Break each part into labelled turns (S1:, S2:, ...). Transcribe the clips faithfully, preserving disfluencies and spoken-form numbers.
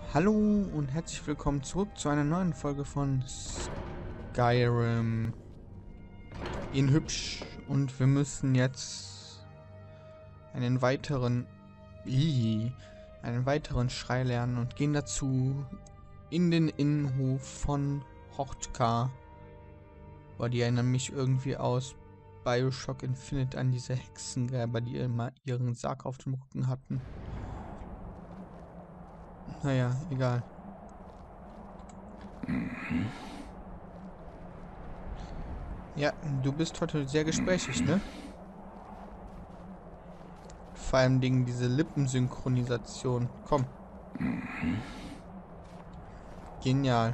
S1: Hallo und herzlich willkommen zurück zu einer neuen Folge von Skyrim in hübsch, und wir müssen jetzt einen weiteren Ii, einen weiteren Schrei lernen und gehen dazu in den Innenhof von Hrothgar. Boah, die erinnern mich irgendwie aus Bioshock Infinite an diese Hexengräber, die immer ihren Sarg auf dem Rücken hatten. Naja, egal.
S2: Mhm.
S1: Ja, du bist heute sehr gesprächig, ne? Vor allem Dingen diese Lippensynchronisation. Komm.
S2: Mhm.
S1: Genial.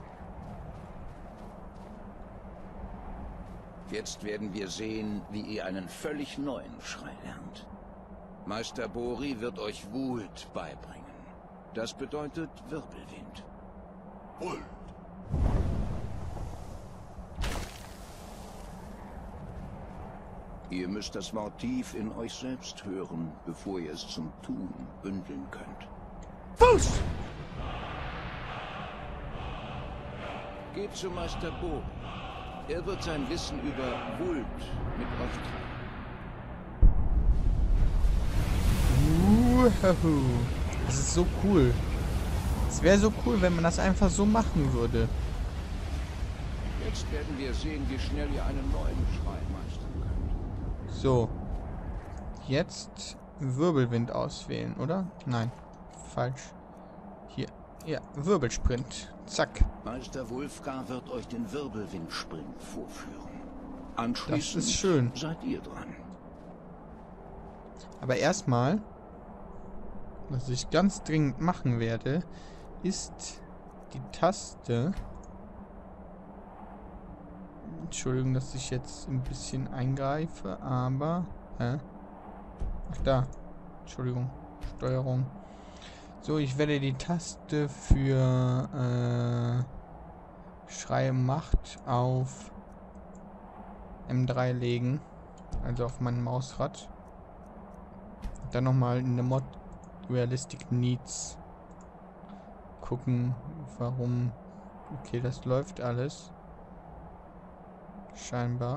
S2: Jetzt werden wir sehen, wie ihr einen völlig neuen Schrei lernt. Meister Bori wird euch Wult beibringen. Das bedeutet Wirbelwind. Wult. Ihr müsst das Wort tief in euch selbst hören, bevor ihr es zum Tun bündeln könnt. Fuß! Geht zu Meister Bori. Er wird sein Wissen über Wult mit euch teilen.
S1: Uhuhu. Das ist so cool. Es wäre so cool, wenn man das einfach so machen würde.
S2: Jetzt werden wir sehen, wie schnell ihr einen neuen Schrei meistern könnt.
S1: So. Jetzt Wirbelwind auswählen, oder? Nein. Falsch. Hier. Ja, Wirbelsprint. Zack.
S2: Meister Wulfgar wird euch den Wirbelwindsprint vorführen. Anschließend
S1: Das ist schön.
S2: seid ihr dran.
S1: Aber erstmal, was ich ganz dringend machen werde, ist die Taste. Entschuldigung, dass ich jetzt ein bisschen eingreife, aber... Hä? Ach da. Entschuldigung. Steuerung. So, ich werde die Taste für äh, Schrei Macht auf M drei legen. Also auf mein Mausrad. Dann nochmal in der Mod Realistic Needs gucken, warum. Okay, das läuft alles. Scheinbar.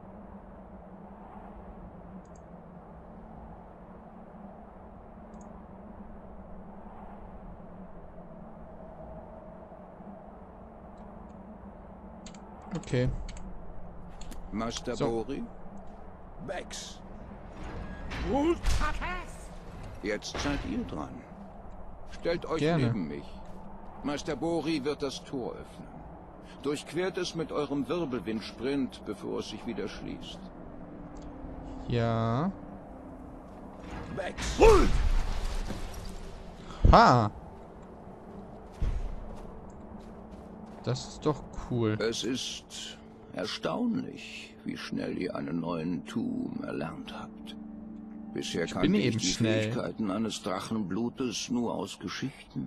S1: Okay.
S2: Meister
S1: So.
S2: Bori? Bex. Jetzt seid ihr dran. Stellt euch
S1: Gerne.
S2: neben mich. Meister Bori wird das Tor öffnen. Durchquert es mit eurem Wirbelwindsprint, bevor es sich wieder schließt.
S1: Ja.
S2: Bex.
S1: Ha! Das ist doch cool.
S2: Es ist erstaunlich, wie schnell ihr einen neuen Tum erlernt habt. Bisher
S1: Ich bin
S2: kannte
S1: eben
S2: ich die
S1: schnell.
S2: Fähigkeiten eines Drachenblutes nur aus Geschichten.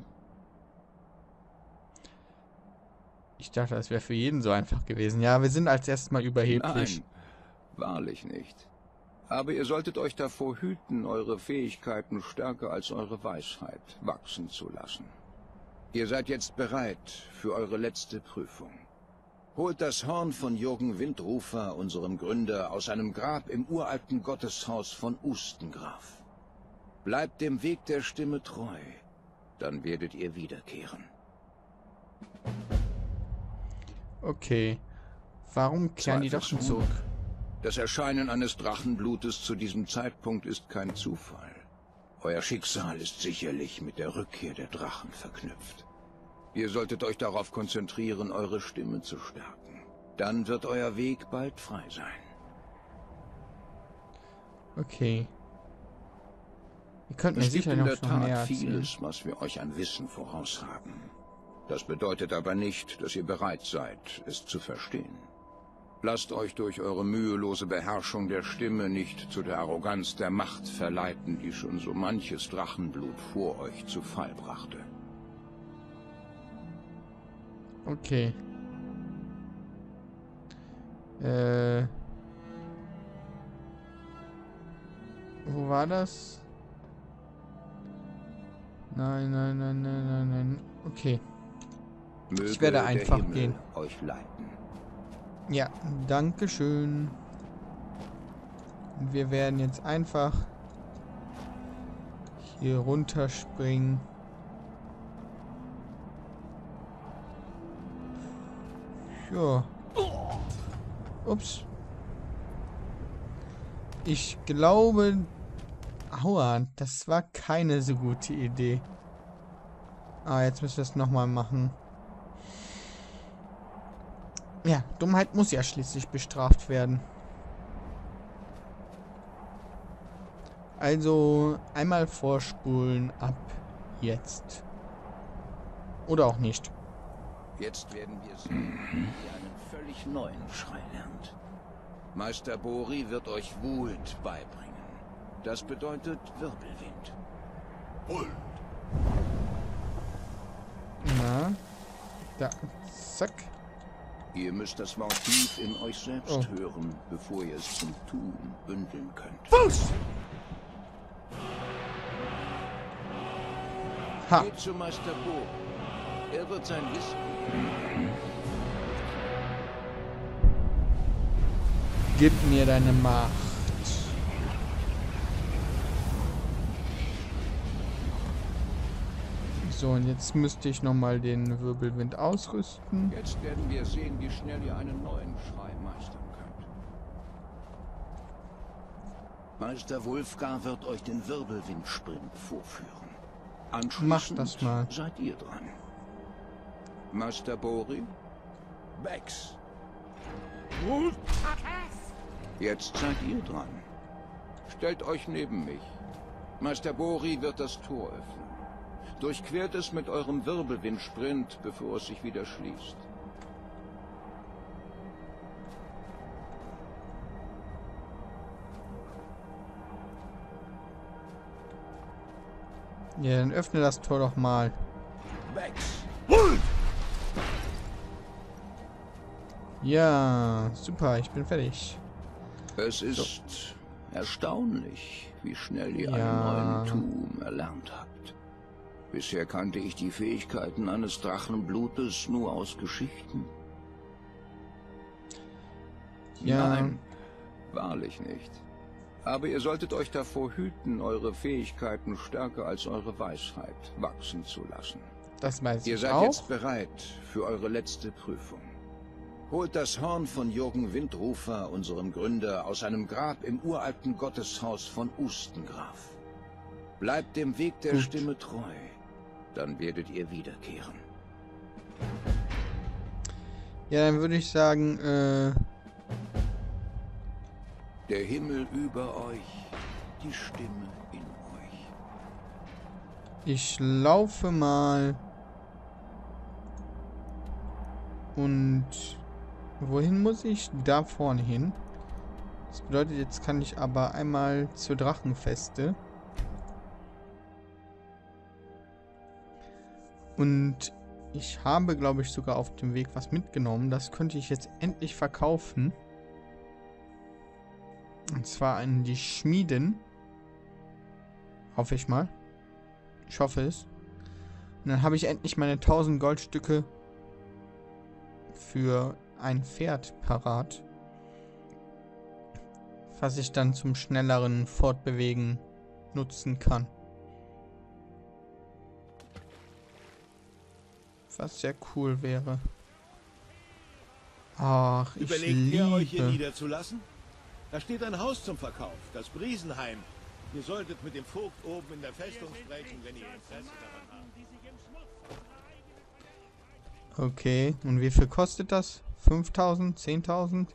S1: Ich dachte, das wäre für jeden so einfach gewesen. Ja, wir sind als erstes mal überheblich.
S2: Nein, wahrlich nicht. Aber ihr solltet euch davor hüten, eure Fähigkeiten stärker als eure Weisheit wachsen zu lassen. Ihr seid jetzt bereit für eure letzte Prüfung. Holt das Horn von Jürgen Windrufer, unserem Gründer, aus einem Grab im uralten Gotteshaus von Ustengraf. Bleibt dem Weg der Stimme treu, dann werdet ihr wiederkehren.
S1: Okay. Warum kehren die Drachen zurück?
S2: Das Erscheinen eines Drachenblutes zu diesem Zeitpunkt ist kein Zufall. Euer Schicksal ist sicherlich mit der Rückkehr der Drachen verknüpft. Ihr solltet euch darauf konzentrieren, eure Stimme zu stärken. Dann wird euer Weg bald frei sein.
S1: Okay. Ihr könnt mir
S2: Es gibt
S1: sicher
S2: in
S1: noch
S2: der
S1: schon mehr
S2: Tat
S1: erzählen.
S2: vieles, was wir euch an Wissen voraus haben. Das bedeutet aber nicht, dass ihr bereit seid, es zu verstehen. Lasst euch durch eure mühelose Beherrschung der Stimme nicht zu der Arroganz der Macht verleiten, die schon so manches Drachenblut vor euch zu Fall brachte.
S1: Okay. Äh. Wo war das? Nein, nein, nein, nein, nein, nein. Okay.
S2: Möge
S1: Ich werde
S2: der
S1: einfach
S2: Himmel
S1: gehen.
S2: euch leiten.
S1: Ja, danke schön. Wir werden jetzt einfach hier runterspringen. Ja. Ups. Ich glaube... Aua, das war keine so gute Idee. Ah, jetzt müssen wir es nochmal machen. Ja, Dummheit muss ja schließlich bestraft werden. Also, einmal vorspulen ab jetzt. Oder auch nicht.
S2: Jetzt werden wir sehen, wie ihr einen völlig neuen Schrei lernt. Meister Bori wird euch Wut beibringen. Das bedeutet Wirbelwind. Hult!
S1: Na. Da. Zack.
S2: Ihr müsst das Motiv in euch selbst
S1: Oh.
S2: hören, bevor ihr es zum Tun bündeln könnt.
S1: Fuß! Ha.
S2: Geht zu Meister Bori. Er wird sein Wissen.
S1: Gib mir deine Macht. So, und jetzt müsste ich nochmal den Wirbelwind ausrüsten.
S2: Jetzt werden wir sehen, wie schnell ihr einen neuen Schrei meistern könnt. Meister Wulfgar wird euch den Wirbelwindsprint vorführen. Anschließend
S1: Mach das mal.
S2: seid ihr dran. Meister Bori? Bex. Jetzt seid ihr dran. Stellt euch neben mich. Meister Bori wird das Tor öffnen. Durchquert es mit eurem Wirbelwindsprint, bevor es sich wieder schließt.
S1: Ja, dann öffne das Tor doch mal.
S2: Bex.
S1: Ja, super, ich bin fertig.
S2: Es ist erstaunlich, wie schnell ihr
S1: Ja.
S2: einen neuen Tum erlernt habt. Bisher kannte ich die Fähigkeiten eines Drachenblutes nur aus Geschichten.
S1: Ja.
S2: Nein, wahrlich nicht. Aber ihr solltet euch davor hüten, eure Fähigkeiten stärker als eure Weisheit wachsen zu lassen.
S1: Das weiß
S2: Ihr
S1: ich
S2: seid
S1: auch.
S2: jetzt bereit für eure letzte Prüfung. Holt das Horn von Jürgen Windrufer, unserem Gründer, aus seinem Grab im uralten Gotteshaus von Ustengraf. Bleibt dem Weg der
S1: Gut.
S2: Stimme treu, dann werdet ihr wiederkehren.
S1: Ja, dann würde ich sagen, äh...
S2: Der Himmel über euch, die Stimme in euch.
S1: ich laufe mal. Und... wohin muss ich? Da vorne hin. Das bedeutet, jetzt kann ich aber einmal zur Drachenfeste. Und ich habe, glaube ich, sogar auf dem Weg was mitgenommen. Das könnte ich jetzt endlich verkaufen. Und zwar an die Schmieden. Hoffe ich mal. Ich hoffe es. Und dann habe ich endlich meine tausend Goldstücke für ein Pferd parat. Was ich dann zum schnelleren Fortbewegen nutzen kann. Was sehr cool wäre. Ach, ich
S3: Überlegt ihr, euch hier
S1: liebe...
S3: niederzulassen? Da steht ein Haus zum Verkauf, das Briesenheim. Ihr solltet mit dem Vogt oben in der Festung sprechen, wenn ihr Interesse daran habt.
S1: Okay, und wie viel kostet das? fünftausend? zehntausend?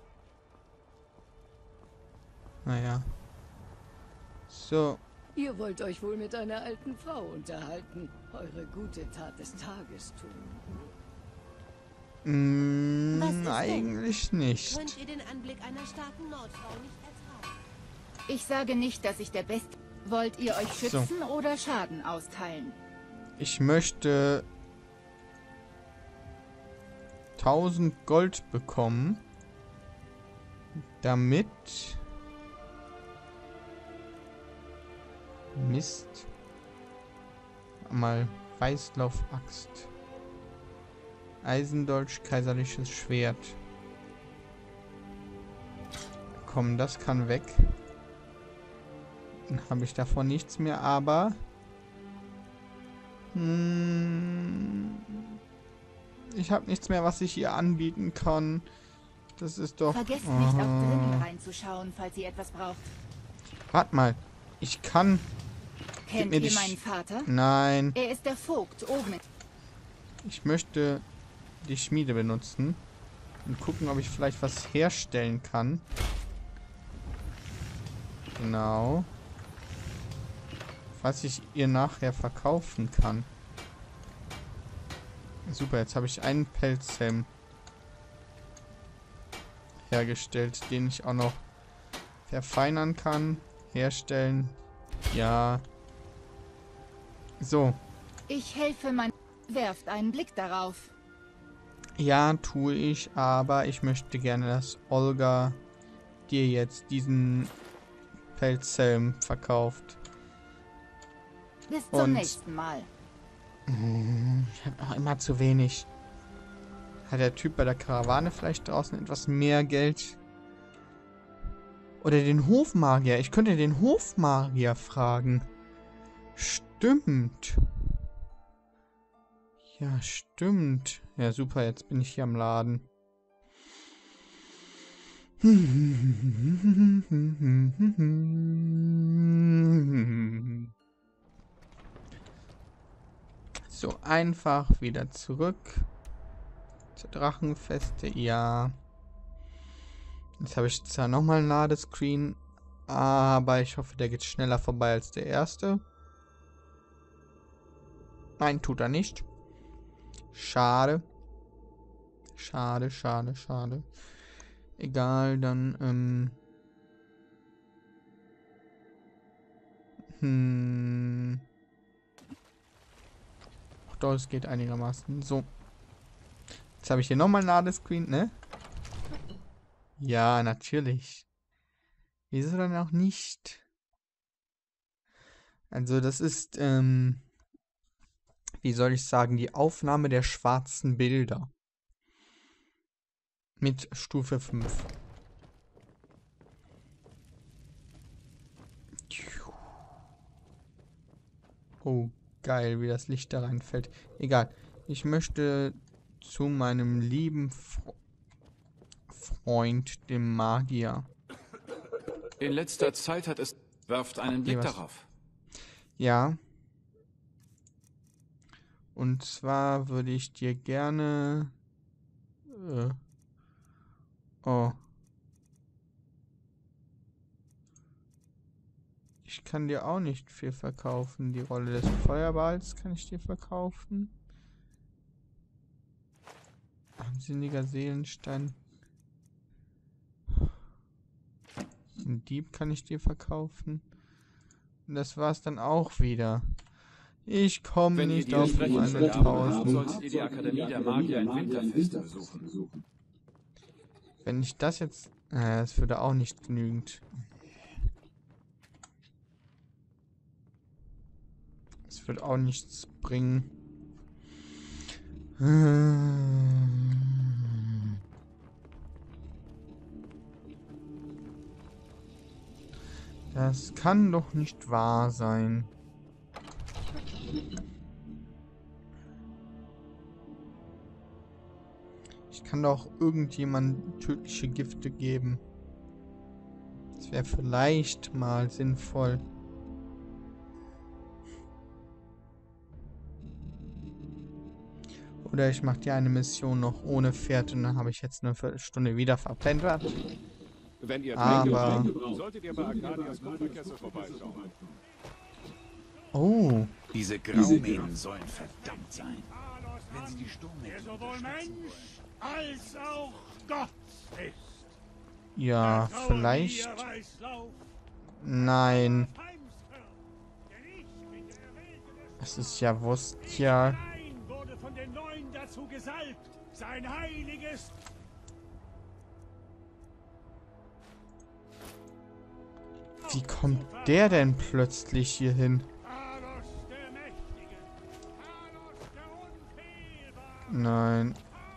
S1: Naja. So.
S4: Ihr wollt euch wohl mit einer alten Frau unterhalten, eure gute Tat des Tages tun.
S1: Mm,
S5: Was ist denn?
S1: eigentlich nicht.
S5: Könnt ihr den Anblick einer starken Nordfrau nicht ertragen?
S6: Ich sage nicht, dass ich der Beste... Wollt ihr euch schützen oder Schaden austeilen?
S1: Ich möchte tausend Gold bekommen, damit... Mist. mal Weißlauf-Axt. Eisendolch, kaiserliches Schwert. Komm, das kann weg. Dann habe ich davon nichts mehr, aber... Hm, ich habe nichts mehr, was ich ihr anbieten kann. Das ist doch...
S6: Vergesst
S1: oh.
S6: nicht, auch drinnen reinzuschauen, falls ihr etwas braucht.
S1: Warte mal. Ich kann...
S6: Kennt
S1: mir
S6: ihr
S1: die
S6: meinen Vater?
S1: Nein.
S6: Er ist der Vogt oben.
S1: Ich möchte die Schmiede benutzen. Und gucken, ob ich vielleicht was herstellen kann. Genau. Was ich ihr nachher verkaufen kann. Super, jetzt habe ich einen Pelzhelm hergestellt, den ich auch noch verfeinern kann. Herstellen. Ja. So.
S6: Ich helfe mein... Werft einen Blick darauf.
S1: Ja, tue ich, aber ich möchte gerne, dass Olga dir jetzt diesen Pelzhelm verkauft.
S6: Bis zum
S1: Und
S6: nächsten Mal.
S1: ich habe noch immer zu wenig. Hat der Typ bei der Karawane vielleicht draußen etwas mehr Geld? Oder den Hofmagier. Ich könnte den Hofmagier fragen. Stimmt. Ja, stimmt. Ja, super, jetzt bin ich hier am Laden. So, einfach wieder zurück. Zur Drachenfeste, ja. Jetzt habe ich zwar nochmal einen Ladescreen, aber ich hoffe, der geht schneller vorbei als der erste. Nein, tut er nicht. Schade. Schade, schade, schade. Egal, dann, ähm... Hm... Ach doch, es geht einigermaßen. So. Jetzt habe ich hier nochmal ein Ladescreen, ne? Ja, natürlich. Wieso dann auch nicht? Also, das ist, ähm... wie soll ich sagen, die Aufnahme der schwarzen Bilder. Mit Stufe fünf. Oh, geil, wie das Licht da reinfällt. Egal. Ich möchte zu meinem lieben Fre Freund, dem Magier.
S7: In letzter Zeit hat es... Werft einen Blick darauf.
S1: Ja. Und zwar würde ich dir gerne... Äh, oh. Ich kann dir auch nicht viel verkaufen. Die Rolle des Feuerballs kann ich dir verkaufen. Wahnsinniger Seelenstein. Ein Dieb kann ich dir verkaufen. Und das war's dann auch wieder. Ich komme nicht auf meine tausend.
S7: Solltet ihr die Akademie der Magier in Winterfeste besuchen.
S1: Wenn ich das jetzt... Äh, das würde auch nicht genügend. Es wird auch nichts bringen. Das kann doch nicht wahr sein. Ich kann doch irgendjemandem tödliche Gifte geben. Das wäre vielleicht mal sinnvoll. Oder ich mache dir eine Mission noch ohne Pferd und dann habe ich jetzt eine Viertelstunde wieder verplempert.
S8: Wenn ihr
S1: Aber...
S8: solltet ihr bei Arcadias Kupferkessel vorbeischauen.
S1: Oh.
S9: Diese Graumähnen sollen verdammt sein. Wenn sie die Sturmmähne
S3: sowohl Mensch als auch Gott ist.
S1: Ja, vielleicht... Nein. Es ist ja Wurstja.
S3: Wurde von den Neuen dazu gesalbt, sein heiliges...
S1: Wie kommt der denn plötzlich hier hin?
S3: Alos der Mächtige,
S1: Nein.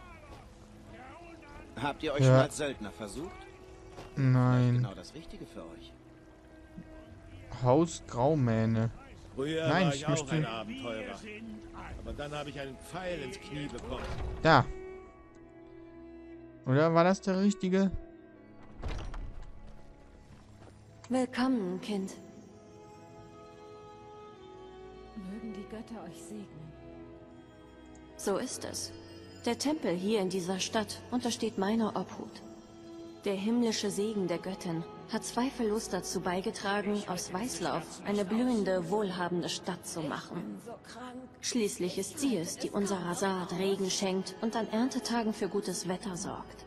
S10: Habt ihr euch
S1: Ja.
S10: schon als Söldner versucht?
S1: Nein.
S10: Genau das Richtige für euch.
S1: Haus Graumähne.
S3: Früher
S1: Nein,
S3: war
S1: ich
S3: ich auch
S1: möchte-
S3: ein Abenteurer. Aber dann habe ich einen Pfeil ins Knie bekommen.
S1: Da. Oder war das der richtige?
S11: Willkommen, Kind.
S6: Mögen die Götter euch segnen.
S11: So ist es. Der Tempel hier in dieser Stadt untersteht meiner Obhut. Der himmlische Segen der Göttin hat zweifellos dazu beigetragen, aus Weißlauf eine blühende, wohlhabende Stadt zu machen. Schließlich ist sie es, die unserer Saat Regen schenkt und an Erntetagen für gutes Wetter sorgt.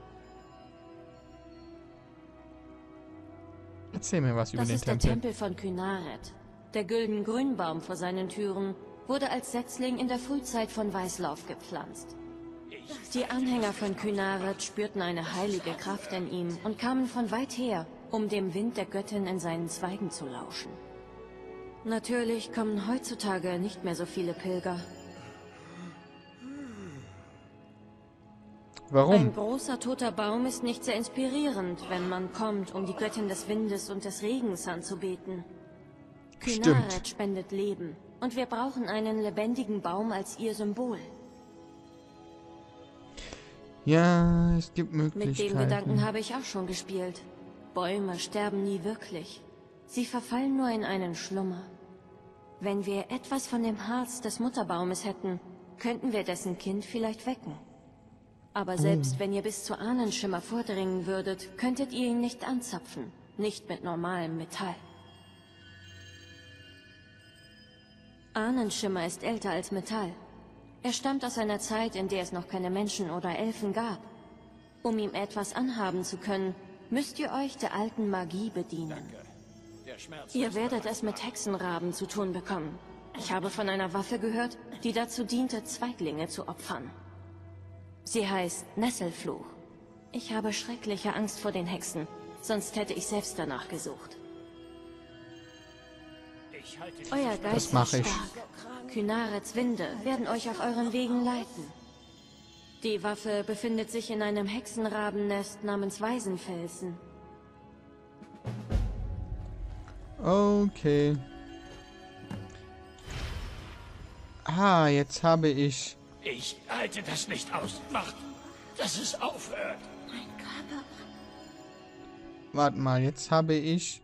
S1: Erzähl mir was über
S11: Das
S1: den
S11: ist
S1: Tempel.
S11: der Tempel von Kynaret. Der gülden Grünbaum vor seinen Türen wurde als Setzling in der Frühzeit von Weißlauf gepflanzt. Die Anhänger von Kynaret spürten eine heilige Kraft in ihm und kamen von weit her, um dem Wind der Göttin in seinen Zweigen zu lauschen. Natürlich kommen heutzutage nicht mehr so viele Pilger.
S1: Warum?
S11: Ein großer toter Baum ist nicht sehr inspirierend, wenn man kommt, um die Göttin des Windes und des Regens anzubeten. Kynaret
S1: Stimmt.
S11: spendet Leben und wir brauchen einen lebendigen Baum als ihr Symbol.
S1: Ja, es gibt
S11: Mit
S1: Möglichkeiten.
S11: dem Gedanken habe ich auch schon gespielt. Bäume sterben nie wirklich. Sie verfallen nur in einen Schlummer. Wenn wir etwas von dem Harz des Mutterbaumes hätten, könnten wir dessen Kind vielleicht wecken. Aber selbst
S1: Oh.
S11: wenn ihr bis zu Ahnenschimmer vordringen würdet, könntet ihr ihn nicht anzapfen. Nicht mit normalem Metall. Ahnenschimmer ist älter als Metall. Er stammt aus einer Zeit, in der es noch keine Menschen oder Elfen gab. Um ihm etwas anhaben zu können, müsst ihr euch der alten Magie bedienen. Ihr werdet es mit Hexenraben zu tun bekommen. Ich habe von einer Waffe gehört, die dazu diente, Zweiglinge zu opfern. Sie heißt Nesselfluch. Ich habe schreckliche Angst vor den Hexen, sonst hätte ich selbst danach gesucht. Euer Geist
S1: Das mache
S11: ist
S1: ich.
S11: stark. Kynarets Winde werden euch auf euren Wegen leiten. Die Waffe befindet sich in einem Hexenrabennest namens Waisenfelsen.
S1: Okay. Ah, jetzt habe ich...
S9: Ich halte das nicht aus. Macht, dass es aufhört.
S11: Mein Körper.
S1: Warte mal, jetzt habe ich...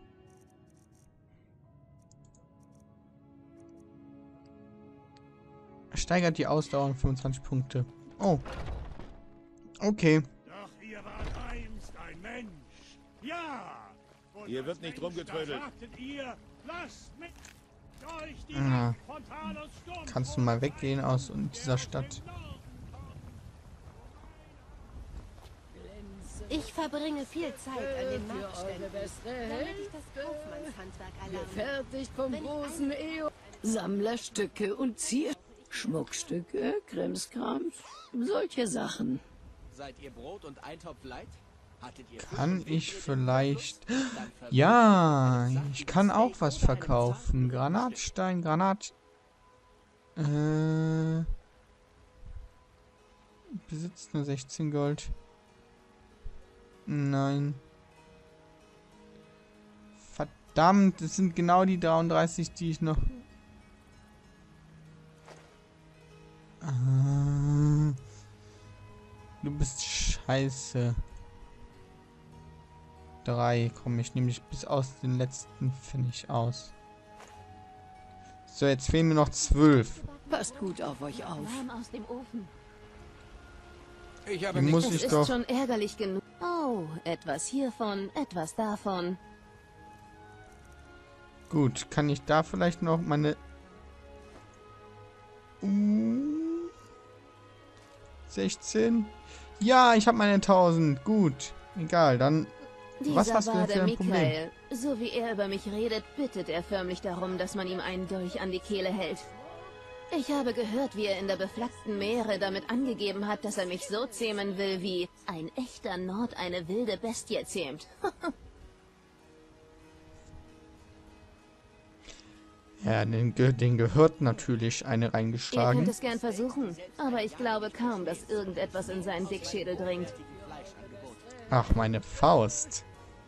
S1: Steigert die Ausdauer um fünfundzwanzig Punkte. Oh. Okay.
S8: Doch ihr wart einst ein Mensch. Ja. Und
S3: Hier
S8: als
S3: wird nicht
S8: Mensch,
S3: rumgetrödelt.
S8: da sagtet ihr, lasst mich euch die
S1: Ah.
S8: Macht von Talos Sturm
S1: Kannst du mal weggehen aus dieser Stadt?
S5: Ich verbringe viel Zeit an den
S4: Für eure
S5: Marktständen,
S4: beste
S5: damit ich
S4: Hälfte.
S5: das Kaufmannshandwerk erlerne.
S4: Gefertigt vom
S5: Wenn ich
S4: großen Eo. Sammlerstücke und Zier... Schmuckstücke, Krimskrams, solche Sachen.
S10: Seid ihr Brot und Eintopf leid? Hattet ihr
S1: Kann ich vielleicht... Ja, ich kann auch was verkaufen. Granatstein, Granat... Äh... Besitzt nur sechzehn Gold. Nein. Verdammt, das sind genau die dreiunddreißig, die ich noch... Ah, du bist scheiße. Drei, komm, ich nehme dich bis aus den letzten Pfennig aus. So, jetzt fehlen mir noch zwölf.
S4: Passt gut auf euch auf.
S6: Warm aus dem Ofen.
S2: Ich habe
S1: Die muss
S2: nichts...
S6: Es
S1: ich
S6: ist
S1: doch...
S6: schon ärgerlich genug. Oh, etwas hiervon, etwas davon.
S1: Gut, kann ich da vielleicht noch meine... Uh, sechzehn? Ja, ich habe meine tausend. Gut, egal, dann... Was
S6: Dieser
S1: hast du denn für
S6: Bade
S1: ein Problem?
S6: Michael, so wie er über mich redet, bittet er förmlich darum, dass man ihm einen Dolch an die Kehle hält. Ich habe gehört, wie er in der beflaggten Meere damit angegeben hat, dass er mich so zähmen will, wie ein echter Nord eine wilde Bestie zähmt.
S1: Ja, den, ge den gehört natürlich eine
S6: Ihr
S1: reingeschlagen.
S6: könnt es gern versuchen, aber ich glaube kaum, dass irgendetwas in seinen Dickschädel dringt.
S1: Ach, meine Faust.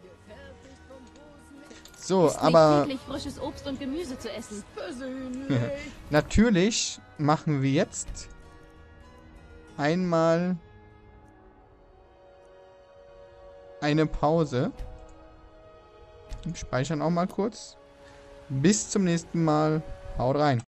S1: So,
S6: Ist
S1: aber
S6: nicht täglich frisches Obst und Gemüse zu essen.
S1: natürlich machen wir jetzt einmal eine Pause. Wir speichern auch mal kurz. Bis zum nächsten Mal. Haut rein.